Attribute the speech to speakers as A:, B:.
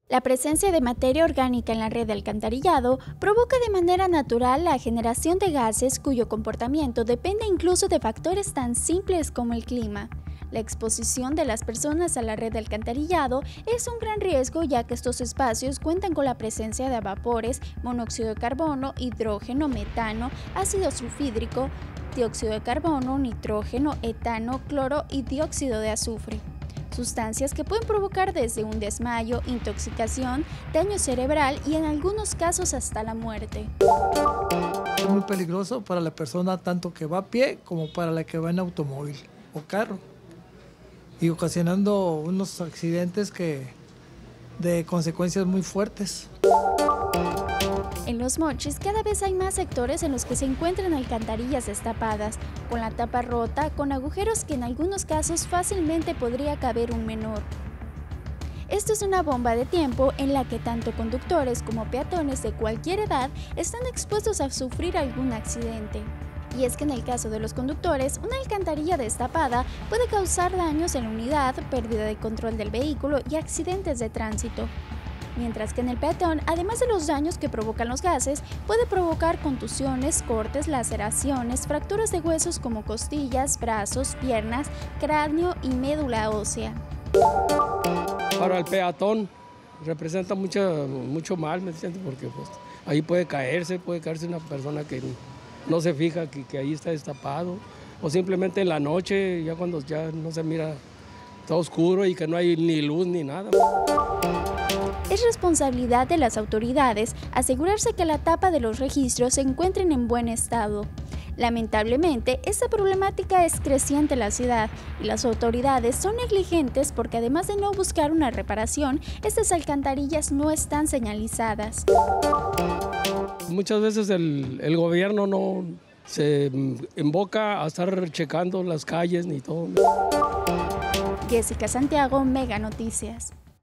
A: La presencia de materia orgánica en la red de alcantarillado provoca de manera natural la generación de gases cuyo comportamiento depende incluso de factores tan simples como el clima. La exposición de las personas a la red de alcantarillado es un gran riesgo, ya que estos espacios cuentan con la presencia de vapores, monóxido de carbono, hidrógeno, metano, ácido sulfídrico, dióxido de carbono, nitrógeno, etano, cloro y dióxido de azufre. Sustancias que pueden provocar desde un desmayo, intoxicación, daño cerebral y en algunos casos hasta la muerte.
B: Es muy peligroso para la persona tanto que va a pie como para la que va en automóvil o carro, y ocasionando unos accidentes de consecuencias muy fuertes.
A: En Los Mochis cada vez hay más sectores en los que se encuentran alcantarillas destapadas, con la tapa rota, con agujeros que en algunos casos fácilmente podría caber un menor. Esto es una bomba de tiempo en la que tanto conductores como peatones de cualquier edad están expuestos a sufrir algún accidente. Y es que en el caso de los conductores, una alcantarilla destapada puede causar daños en la unidad, pérdida de control del vehículo y accidentes de tránsito. Mientras que en el peatón, además de los daños que provocan los gases, puede provocar contusiones, cortes, laceraciones, fracturas de huesos como costillas, brazos, piernas, cráneo y médula ósea.
C: Para el peatón representa mucho mal, ¿me entiendes? Porque pues, ahí puede caerse una persona que no se fija que ahí está destapado, o simplemente en la noche, ya cuando ya no se mira, está oscuro y que no hay ni luz ni nada.
A: Es responsabilidad de las autoridades asegurarse que la tapa de los registros se encuentren en buen estado. Lamentablemente, esta problemática es creciente en la ciudad y las autoridades son negligentes porque además de no buscar una reparación, estas alcantarillas no están señalizadas.
C: Muchas veces el gobierno no se invoca a estar checando las calles ni todo.
A: Jessica Santiago, Mega Noticias.